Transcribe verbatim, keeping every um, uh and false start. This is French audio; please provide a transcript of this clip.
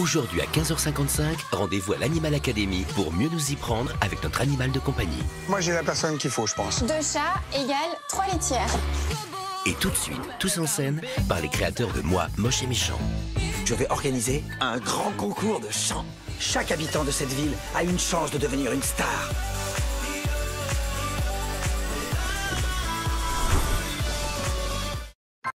Aujourd'hui à quinze heures cinquante-cinq, rendez-vous à l'Animal Academy pour mieux nous y prendre avec notre animal de compagnie. Moi, j'ai la personne qu'il faut, je pense. Deux chats égale trois laitières. Et tout de suite, tous en scène par les créateurs de Moi, Moche et Méchant. Je vais organiser un grand concours de chant. Chaque habitant de cette ville a une chance de devenir une star.